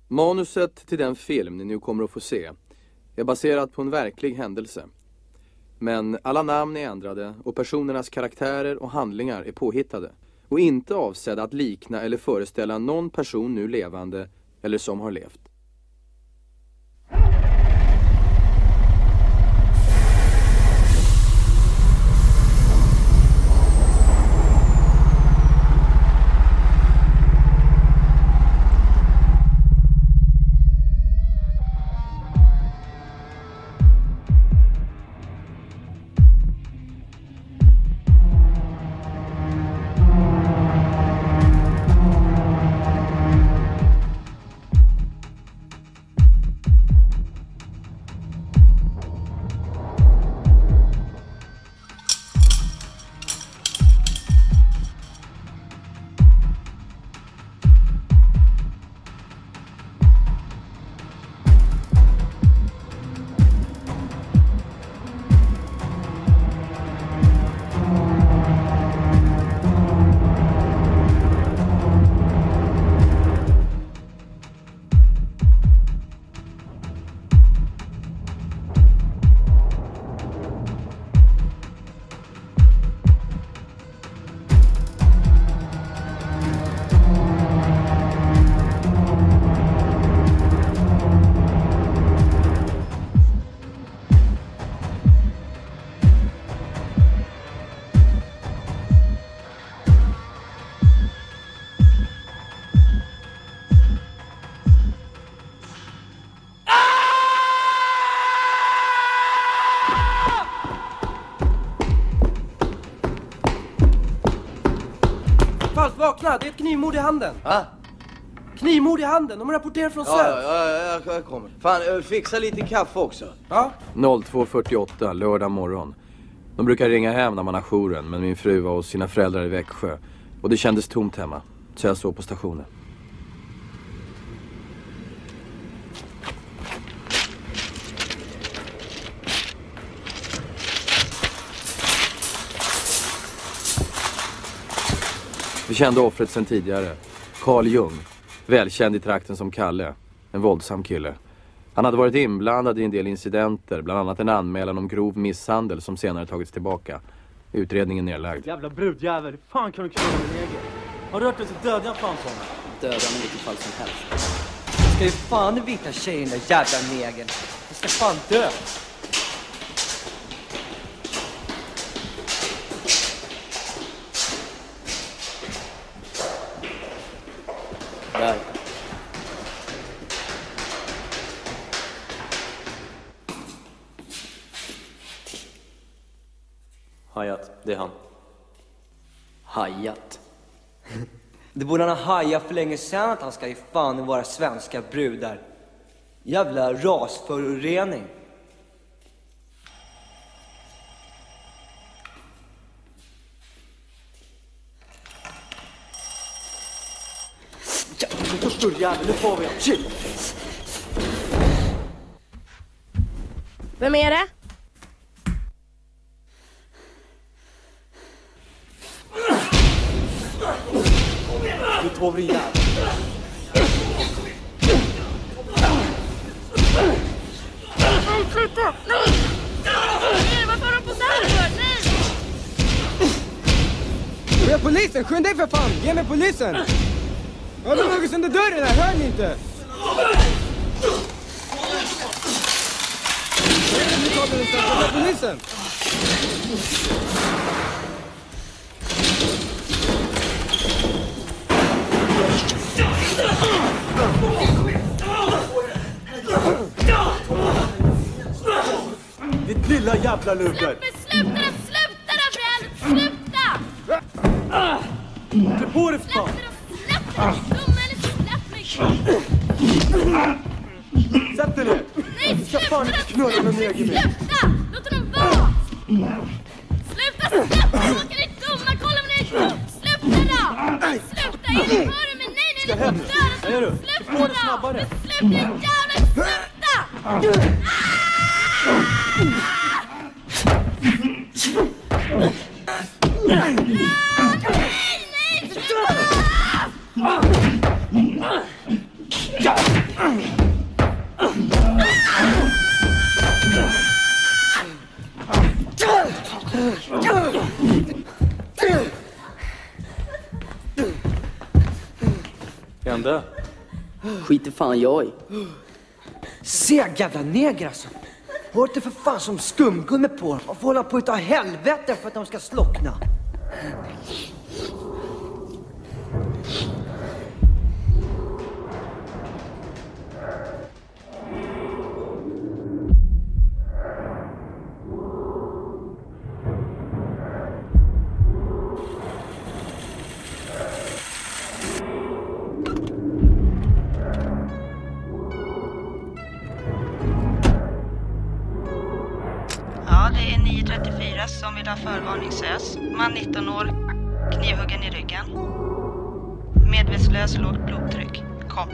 Manuset till den film ni nu kommer att få se är baserat på en verklig händelse. Men alla namn är ändrade och personernas karaktärer och handlingar är påhittade och inte avsedda att likna eller föreställa någon person nu levande eller som har levt. Vakna, det är ett knivmord i handen. Va? Knivmord i handen, de rapporterar från Söd. Ja, jag kommer. Fan, fixa lite kaffe också. Ja. 02:48 lördag morgon. De brukar ringa hem när man har jouren, men min fru var hos sina föräldrar i Växjö. Och det kändes tomt hemma, så jag såg på stationen. Vi kände offret sedan tidigare. Carl Jung, välkänd i trakten som Kalle. En våldsam kille. Han hade varit inblandad i en del incidenter, bland annat en anmälan om grov misshandel som senare tagits tillbaka. Utredningen nedlagd. Jävla brudjävel, hur fan kan du knulla din egen? Har du hört dig så dödar jag fan såna? Döda i vilket fall som helst. Du ska ju fan vita tjejen där jävla negern. Du ska fan dö. Där. Hajat, det är han. Hajat. Det borde han ha hajat för länge sedan att han ska ju fan vara svenska brudar. Jävla rasförorening. Jävlar, nu får vi en. Shit. Vem är det? Du två vrid jävlar. Nej, sluta! Nej! Nej, vad får de på sand för? Nej! Vi är polisen, skynda dig för fan! Ge mig polisen! Jag har dragit under dörren här, hör ni inte? Nu tar vi den polisen! Ditt lilla jävla lugger! Sluta då, för helvete! Sluta! Du på dig för fan! Dumma eller släpp mig! Sätt dig ner! Nej, Du ska fan inte knulla med mig! Sluta! Låt honom vara! Sluta, släpp! Vad kan ni dumma? Kolla vad ni är! Sluta då! Sluta! Jag hör mig! Nej, Ska hem! Vad gör du? Sluta Få det snabbare! Sluta, jävlar! Sluta! Nej, sluta! Är han död? Skiter fan jag i. Seg jävla neger alltså. Har inte för fan som skumgummi på dem och får hålla på att ta helvete för att de ska slockna. Ja, det är 934 som vill ha förvarningssös. Man 19 år, knivhuggen i ryggen. Medvetslös, lågt blodtryck. Kom.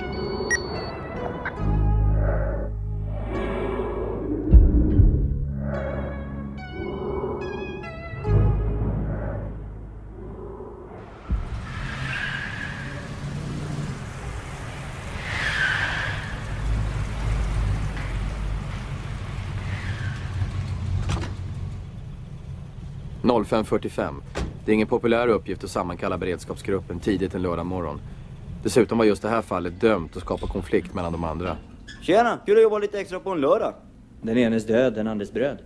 - 05:45. Det är ingen populär uppgift att sammankalla beredskapsgruppen tidigt en lördag morgon. Dessutom var just det här fallet dömt att skapa konflikt mellan de andra. Tjena, kul att jobba lite extra på en lördag. Den enes död, den andres bröd.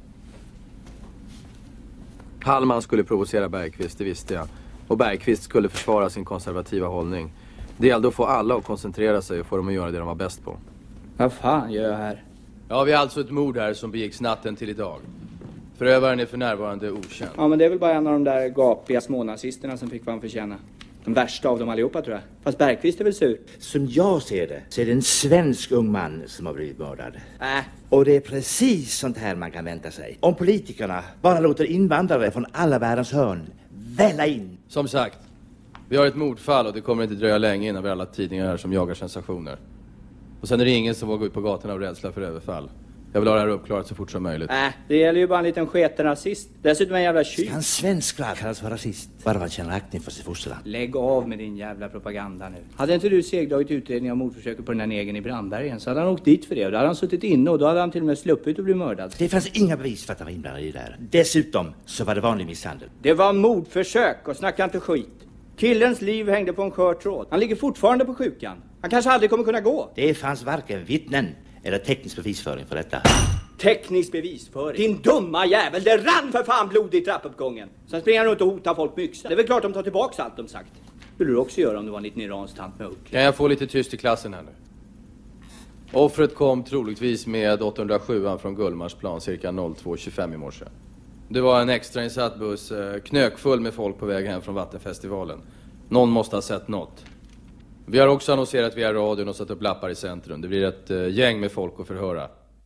Hallman skulle provocera Bergqvist, det visste jag. Och Bergqvist skulle försvara sin konservativa hållning. Det gällde att få alla att koncentrera sig och få dem att göra det de var bäst på. Vad fan gör jag här? Ja, vi har alltså ett mord här som begicks natten till idag. Förövaren är för närvarande okänd. Ja, men det är väl bara en av de där gapiga smånazisterna som fick vad han förtjäna. De värsta av dem allihopa, tror jag. Fast Bergqvist är väl sur. Som jag ser det så är det en svensk ung man som har blivit mördad. Och det är precis sånt här man kan vänta sig. Om politikerna bara låter invandrare från alla världens hörn välla in. Som sagt, vi har ett mordfall och det kommer inte dröja länge innan vi har alla tidningar här som jagar sensationer. Och sen är det ingen som vågar gå ut på gatorna av rädsla för överfall. Jag vill ha det här uppklarat så fort som möjligt. Det gäller ju bara en liten sketen rasist. Dessutom en jävla tjuv. Kan svenskar kallas för rasist? Bara man känner aktning för sig fosterland. Lägg av med din jävla propaganda nu. Hade inte du segdragit utredning av mordförsöket på den här negern i Brandbergen så hade han åkt dit för det. Och då hade han suttit inne och då hade han till och med sluppit att bli mördad. Det fanns inga bevis för att han var inblandad i det där. Dessutom så var det vanlig misshandel. Det var mordförsök och snacka inte skit. Killens liv hängde på en skör tråd. Han ligger fortfarande på sjukan. Han kanske aldrig kommer kunna gå. Det fanns varken vittnen eller teknisk bevisföring för detta. Teknisk bevisföring? Din dumma jävel, det rann för fan blod i trappuppgången. Sen springer han runt och hotar folk med yxan. Det är väl klart de tar tillbaka allt de sagt. Skulle du också göra om du var en liten iransk tant med uck? Kan jag få lite tyst i klassen här nu? Offret kom troligtvis med 807 från Gullmarsplan cirka 02:25 i morse. Det var en extrainsatt buss knökfull med folk på väg hem från Vattenfestivalen. Någon måste ha sett något. Vi har också annonserat via radion och satt upp lappar i centrum. Det blir ett gäng med folk att förhöra.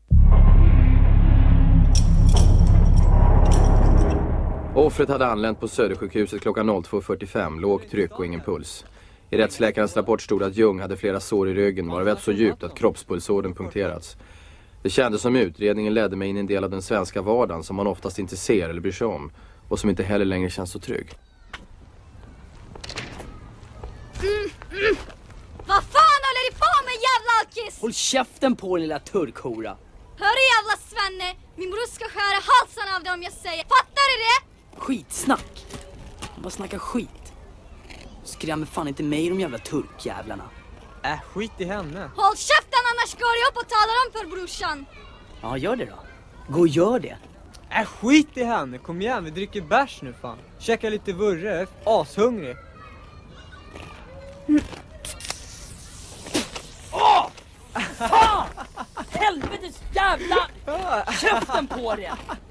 Offret hade anlänt på Södersjukhuset klockan 02:45, lågt tryck och ingen puls. I rättsläkarens rapport stod att Ljung hade flera sår i ryggen, varav ett så djupt att kroppspulsådern punkterats. Det kändes som utredningen ledde mig in i en del av den svenska vardagen som man oftast inte ser eller bryr sig om och som inte heller längre känns så trygg. Vad fan håller du på med, jävla alkis? Håll käften på, lilla turkhora. Hör du, jävla Svenne? Min bror ska skära halsen av dig om jag säger. Fattar du det? Skitsnack. Bara snacka skit. Skrämmer fan inte mig, de jävla turkjävlarna. Skit i henne. Håll käften, annars går jag upp och talar om för brorsan. Ja, gör det då. Gå och gör det. Skit i henne. Kom igen, vi dricker bärs nu fan. Käka lite vurre, jag är ashungrig. Fan! Helvetes jävla! Käften på det!